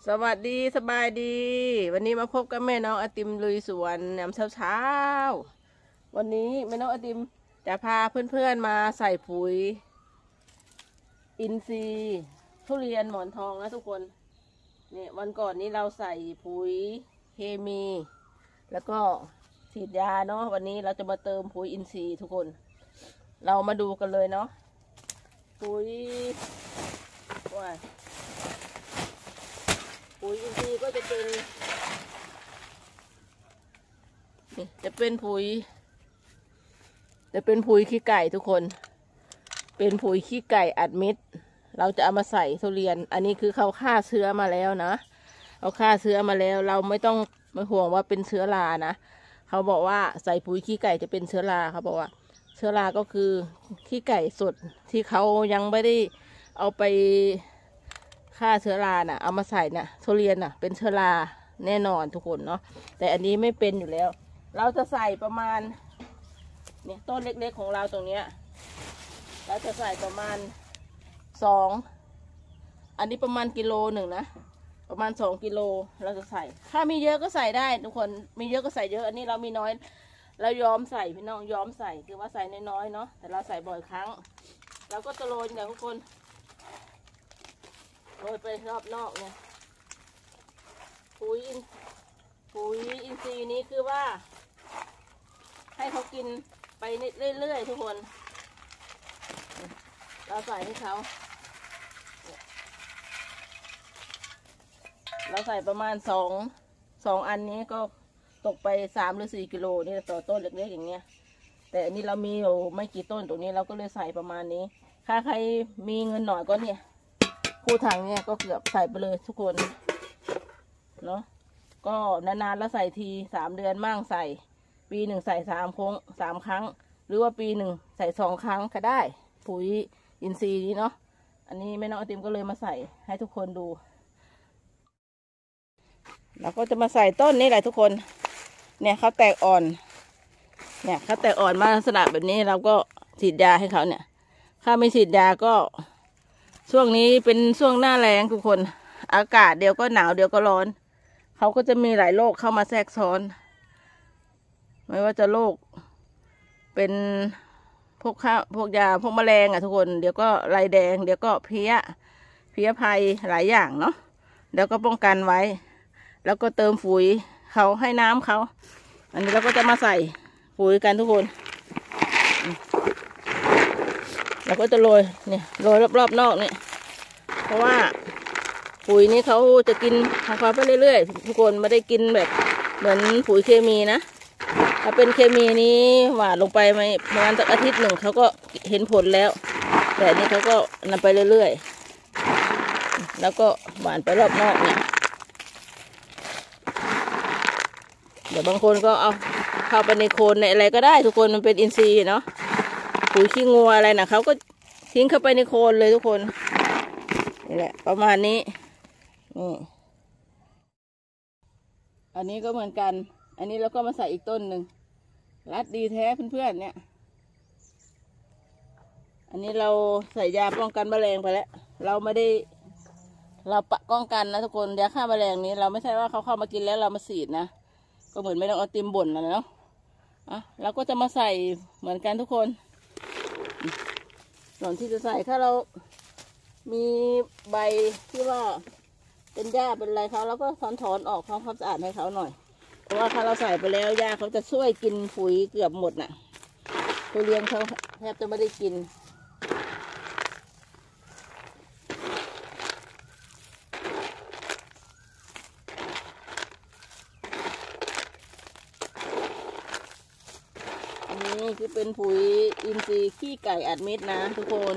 สวัสดีสบายดี วันนี้มาพบกับแม่น้องอติมลุยสวนยามเช้าวันนี้แม่น้องอติมจะพาเพื่อนๆมาใส่ปุ๋ยอินทรีย์ทุเรียนหมอนทองนะทุกคนเนี่ยวันก่อนนี้เราใส่ปุ๋ยเคมี แล้วก็ฉีดยาเนาะวันนี้เราจะมาเติมปุ๋ยอินทรีย์ทุกคน เรามาดูกันเลยเนาะปุ๋ยว่าปุ๋ยอินทรีย์ก็จะเป็นนี่จะเป็นปุ๋ยขี้ไก่ทุกคนเป็นปุ๋ยขี้ไก่อัดเม็ดเราจะเอามาใส่ทุเรียนอันนี้คือเขาฆ่าเชื้อมาแล้วนะเขาฆ่าเชื้อมาแล้วเราไม่ต้องมาห่วงว่าเป็นเชื้อรานะเขาบอกว่าใส่ปุ๋ยขี้ไก่จะเป็นเชื้อราเขาบอกว่าเชื้อราก็คือขี้ไก่สดที่เขายังไม่ได้เอาไปฆ่าเชื้อราน่ะเอามาใส่น่ะทุเรียนน่ะเป็นเชื้อราแน่นอนทุกคนเนาะแต่อันนี้ไม่เป็นอยู่แล้วเราจะใส่ประมาณเนี่ยต้นเล็กๆของเราตรงเนี้ยเราจะใส่ประมาณ2อันนี้ประมาณกิโลหนึ่งนะประมาณ2 กิโลเราจะใส่ถ้ามีเยอะก็ใส่ได้ทุกคนมีเยอะก็ใส่เยอะอันนี้เรามีน้อยเรายอมใส่พี่น้องยอมใส่คือว่าใส่น้อยๆเนาะแต่เราใส่บ่อยครั้งเราก็จะโรยอย่างทุกคนโรยไปรอบนอกเนี่ยปุ๋ยอินทรีย์นี้คือว่าให้เขากินไปเรื่อยๆทุกคนเราใส่ให้เขาเราใส่ประมาณสองอันนี้ก็ตกไป3 หรือ 4 กิโลนี่ต่อต้นเล็กๆอย่างเงี้ยแต่อันนี้เรามีอยู่ไม่กี่ต้นตรงนี้เราก็เลยใส่ประมาณนี้ถ้าใครมีเงินหน่อยก็เนี่ยคู่ถังเนี่ยก็เกือบใส่ไปเลยทุกคนเนาะก็นานๆแล้วใส่ที3 เดือนมั่งใส่ปีหนึ่งใส่3 ครั้งหรือว่าปีหนึ่งใส่2 ครั้งก็ได้ปุ๋ยอินทรีย์นี้เนาะอันนี้แม่น้องไอติมก็เลยมาใส่ให้ทุกคนดูเราก็จะมาใส่ต้นนี้แหละทุกคนเนี่ยเขาแตกอ่อนเนี่ยเขาแตกอ่อนมาลักษณะแบบนี้เราก็ฉีดยาให้เขาเนี่ยถ้าไม่ฉีดยาก็ช่วงนี้เป็นช่วงหน้าแล้งทุกคนอากาศเดี๋ยวก็หนาวเดี๋ยวก็ร้อนเขาก็จะมีหลายโรคเข้ามาแทรกซ้อนไม่ว่าจะโรคเป็นพวกยาพวกแมลงอ่ะทุกคนเดี๋ยวก็ไรแดงเดี๋ยวก็เพลี้ยภัยหลายอย่างเนาะเดี๋ยวก็ป้องกันไว้แล้วก็เติมปุ๋ยเขาให้น้ำเขาอันนี้เราก็จะมาใส่ปุ๋ยกันทุกคนเราก็จะโรยเนี่ยโรยรอบๆนอกเนี่ยเพราะว่าปุ๋ยนี้เขาจะกินของเขาไปเรื่อยๆทุกคนไม่ได้กินแบบเหมือนปุ๋ยเคมีนะถ้าเป็นเคมีนี้หวานลงไปประมาณสักอาทิตย์หนึ่งเขาก็เห็นผลแล้วแต่นี้เขาก็นำไปเรื่อยๆแล้วก็หวานไปรอบนอกเนี่ยเดี๋ยวบางคนก็เอาเข้าไปในโคนในอะไรก็ได้ทุกคนมันเป็นอินทรีย์เนาะปุ๋ยขี้งัวอะไรนะเขาก็ทิ้งเข้าไปในโคนเลยทุกคนนี่แหละประมาณนี้นี่อันนี้ก็เหมือนกันอันนี้เราก็มาใส่อีกต้นหนึ่งรัดดีแท้เพื่อนๆเนี่ยอันนี้เราใส่ยาป้องกันแมลงไปแล้วเราไม่ได้เราป้องกันนะทุกคนยาฆ่าแมลงนี้เราไม่ใช่ว่าเขาเข้ามากินแล้วเรามาฉีดนะก็เหมือนไม่ต้องเอาติมบ่นนะเนาะเราก็จะมาใส่เหมือนกันทุกคนก่อนที่จะใส่ถ้าเรามีใบที่ว่าเป็นหญ้าเป็นอะไรเขาเราก็ถอนออกทำความสะอาดให้เขาหน่อยเพราะว่าถ้าเราใส่ไปแล้วหญ้าเขาจะช่วยกินปุ๋ยเกือบหมดน่ะทุเรียนเขาแทบจะไม่ได้กินนี่คือเป็นปุ๋ยอินทรีย์ขี้ไก่อัดเม็ดนะทุกคน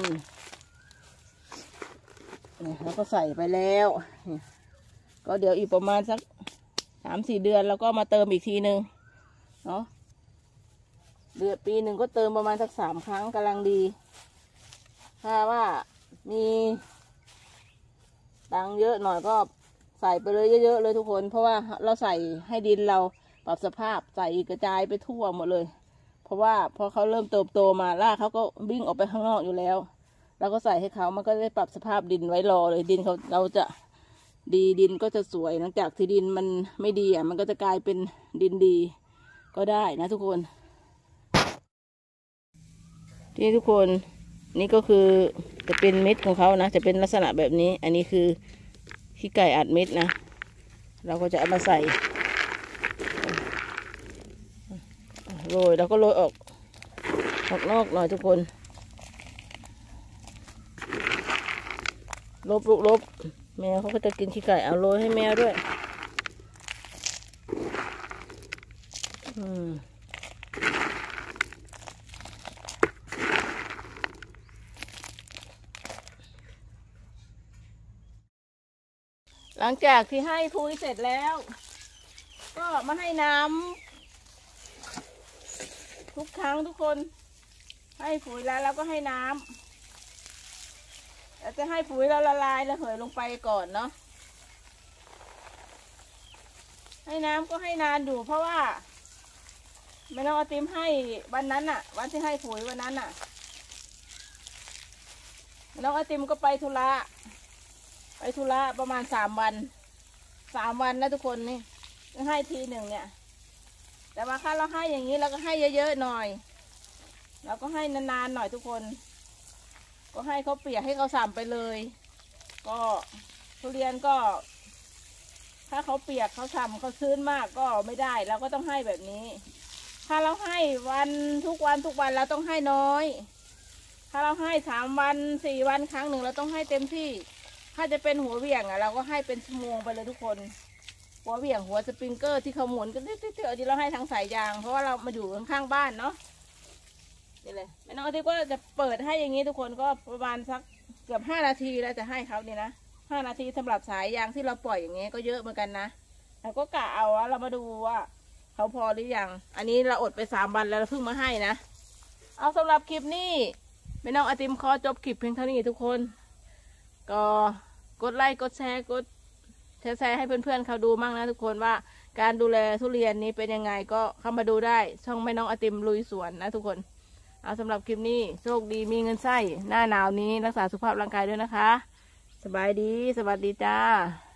เราก็ใส่ไปแล้วก็เดี๋ยวอีกประมาณสัก3-4 เดือนแล้วก็มาเติมอีกทีนึงเนาะปีหนึ่งก็เติมประมาณสัก3 ครั้งกำลังดีถ้าว่ามีตังเยอะหน่อยก็ใส่ไปเลยเยอะๆเลยทุกคนเพราะว่าเราใส่ให้ดินเราปรับสภาพใส่กระจายไปทั่วหมดเลยเพราะว่าพอเขาเริ่มเติบโตมารากเขาก็วิ่งออกไปข้างนอกอยู่แล้วเราก็ใส่ให้เขามันก็ได้ปรับสภาพดินไว้รอเลยดินเราจะดีดินก็จะสวยหลังจากที่ดินมันไม่ดีมันก็จะกลายเป็นดินดีก็ได้นะทุกคนที่ทุกคนนี่ก็คือจะเป็นเม็ดของเขานะจะเป็นลักษณะแบบนี้อันนี้คือขี้ไก่อัดเม็ดนะเราก็จะเอามาใส่โรยแล้วก็โรยออกนอกหน่อยทุกคนลบแมวเขาก็จะกินขี้ไก่เอาโรยให้แมวด้วยหลังจากที่ให้ปุ๋ยเสร็จแล้วก็มาให้น้ำทุกครั้งทุกคนให้ปุ๋ยแล้วเราก็ให้น้ำเราจะให้ปุ๋ยเราละลายระเหยลงไปก่อนเนาะให้น้ำก็ให้นานอยู่เพราะว่าไม่ต้องเอาติมให้วันนั้นน่ะวันที่ให้ปุ๋ยวันนั้นน่ะน้องไอติมก็ไปธุระประมาณ3 วันนะทุกคนนี่ให้ทีหนึ่งเนี่ยแต่ว่าถ้าเราให้อย่างนี้เราก็ให้เยอะๆหน่อยเราก็ให้นานๆหน่อยทุกคนก็ให้เขาเปียกให้เขาฉ่ำไปเลยก็ทุเรียนก็ถ้าเขาเปียกเขาฉ่ำเขาชื้นมากก็ไม่ได้เราก็ต้องให้แบบนี้ถ้าเราให้ทุกวันเราต้องให้น้อยถ้าเราให้3 วัน 4 วันครั้งหนึ่งเราต้องให้เต็มที่ถ้าจะเป็นหัวเหวี่ยงเราก็ให้เป็นชั่วโมงไปเลยทุกคนหัวเหวี่ยงหัวสปริงเกอร์ที่เขาหมุนกันเที่ยวที่เราให้ทางสายยางเพราะว่าเรามาอยู่ข้างๆบ้านเนาะนี่เลยแม่น้องที่ก็จะเปิดให้อย่างนี้ทุกคนก็ประมาณสักเกือบ5 นาทีแล้วจะให้เขาเนี่ยนะ5 นาทีสำหรับสายยางที่เราปล่อยอย่างเงี้ยก็เยอะเหมือนกันนะแล้วก็กะเอาเรามาดูว่าเขาพอหรือยังอันนี้เราอดไป3 วันแล้วเราเพิ่งมาให้นะเอาสำหรับคลิปนี้แม่น้องไอติมขอจบคลิปเพียงเท่านี้ทุกคนก็กดไลค์กดแชร์แชร์ให้เพื่อนๆเขาดูมั่งนะทุกคนว่าการดูแลทุเรียนนี้เป็นยังไงก็เข้ามาดูได้ช่องแม่น้องไอติมลุยสวนนะทุกคนเอาสำหรับคลิปนี้โชคดีมีเงินใช้หน้าหนาวนี้รักษาสุขภาพร่างกายด้วยนะคะสบายดีสวัสดีจ้า